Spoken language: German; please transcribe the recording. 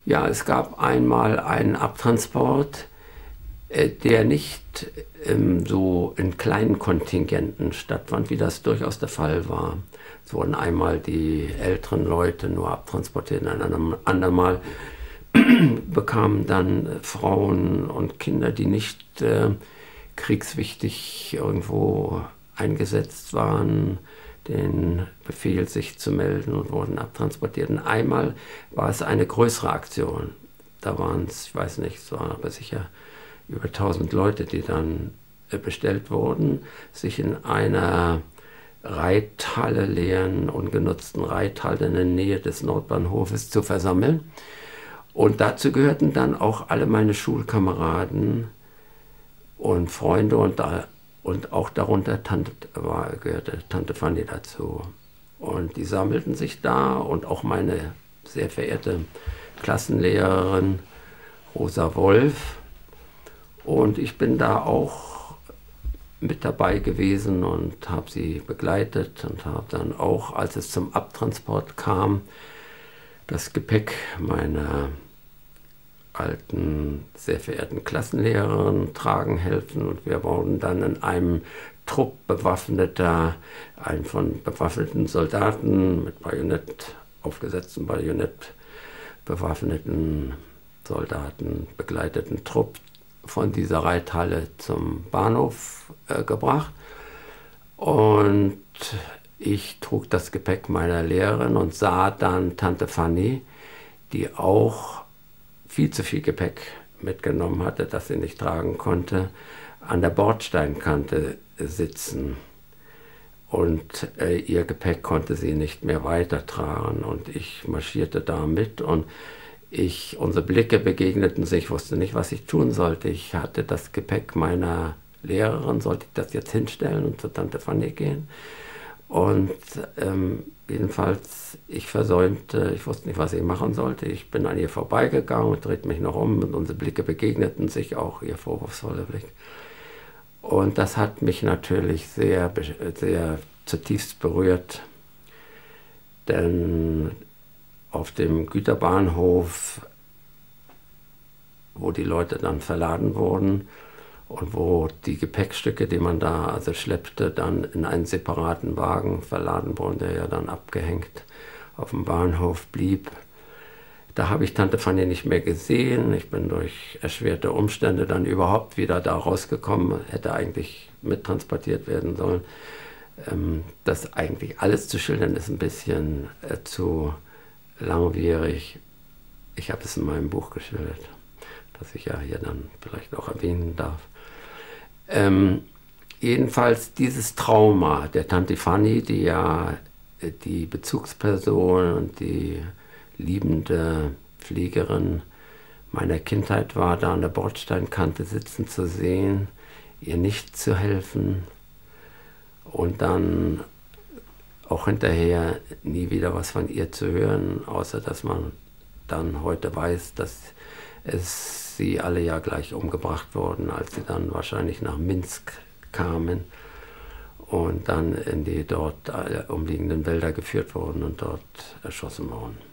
Ja, es gab einmal einen Abtransport, der nicht so in kleinen Kontingenten stattfand, wie das durchaus der Fall war. Es wurden einmal die älteren Leute nur abtransportiert, ein andermal bekamen dann Frauen und Kinder, die nicht kriegswichtig irgendwo eingesetzt waren, den Befehl, sich zu melden, und wurden abtransportiert. Und einmal war es eine größere Aktion. Da waren es, ich weiß nicht, es waren aber sicher über 1000 Leute, die dann bestellt wurden, sich in einer Reithalle, leeren, ungenutzten Reithalle in der Nähe des Nordbahnhofes zu versammeln. Und dazu gehörten dann auch alle meine Schulkameraden und Freunde, und auch darunter gehörte Tante Fanny dazu. Und die sammelten sich da, und auch meine sehr verehrte Klassenlehrerin Rosa Wolf. Und ich bin da auch mit dabei gewesen und habe sie begleitet und habe dann auch, als es zum Abtransport kam, das Gepäck meiner alten, sehr verehrten Klassenlehrerin tragen helfen. Und wir wurden dann in einem Trupp von bewaffneten Soldaten mit Bajonett, aufgesetzten Bajonett bewaffneten Soldaten begleiteten Trupp von dieser Reithalle zum Bahnhof gebracht. Und ich trug das Gepäck meiner Lehrerin und sah dann Tante Fanny, die auch viel zu viel Gepäck mitgenommen hatte, das sie nicht tragen konnte, an der Bordsteinkante sitzen. Und ihr Gepäck konnte sie nicht mehr weitertragen. Und ich marschierte da mit, und unsere Blicke begegneten sich. Ich wusste nicht, was ich tun sollte. Ich hatte das Gepäck meiner Lehrerin. Sollte ich das jetzt hinstellen und zu Tante Fanny gehen? Und jedenfalls, ich wusste nicht, was ich machen sollte. Ich bin an ihr vorbeigegangen und drehte mich noch um, und unsere Blicke begegneten sich, auch ihr vorwurfsvoller Blick. Und das hat mich natürlich sehr, sehr zutiefst berührt, denn auf dem Güterbahnhof, wo die Leute dann verladen wurden und wo die Gepäckstücke, die man da also schleppte, dann in einen separaten Wagen verladen wurden, der ja dann abgehängt auf dem Bahnhof blieb. Da habe ich Tante Fanny nicht mehr gesehen. Ich bin durch erschwerte Umstände dann überhaupt wieder da rausgekommen, hätte eigentlich mittransportiert werden sollen. Das eigentlich alles zu schildern, ist ein bisschen zu langwierig. Ich habe es in meinem Buch geschildert, das ich ja hier dann vielleicht auch erwähnen darf. Jedenfalls dieses Trauma der Tante Fanny, die ja die Bezugsperson und die liebende Pflegerin meiner Kindheit war, da an der Bordsteinkante sitzen zu sehen, ihr nicht zu helfen und dann auch hinterher nie wieder was von ihr zu hören, außer dass man dann heute weiß, dass sie alle ja gleich umgebracht wurden, als sie dann wahrscheinlich nach Minsk kamen und dann in die dort umliegenden Wälder geführt wurden und dort erschossen wurden.